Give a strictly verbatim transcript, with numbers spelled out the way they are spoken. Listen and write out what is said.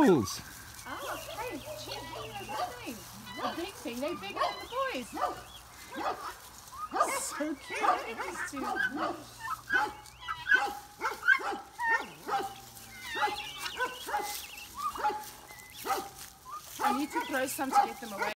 animals. Oh, hey, Chip, what are you doing? A big thing, they're bigger than the boys. So cute, look at these two. I need to throw some to get them away.